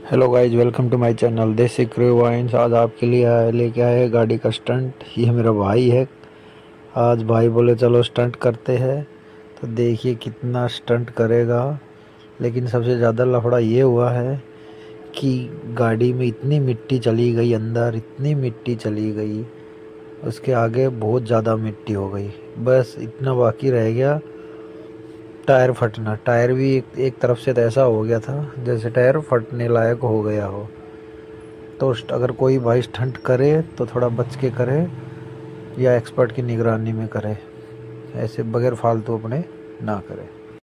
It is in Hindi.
Hello guys, welcome to my channel Desi Crew Vines. आज आपके लिए लेके आए गाड़ी का स्टंट। ये मेरा भाई है। आज भाई बोले चलो स्टंट करते हैं, तो देखिए कितना स्टंट करेगा। लेकिन सबसे ज़्यादा लफड़ा ये हुआ है कि गाड़ी में इतनी मिट्टी चली गई, अंदर इतनी मिट्टी चली गई, उसके आगे बहुत ज़्यादा मिट्टी हो गई। बस इतना बाकी रह गया, टायर फटना। टायर भी एक तरफ से तो ऐसा हो गया था जैसे टायर फटने लायक हो गया हो। तो अगर कोई भाई स्टंट करे तो थोड़ा बच के करे या एक्सपर्ट की निगरानी में करे, ऐसे बगैर फालतू अपने ना करे।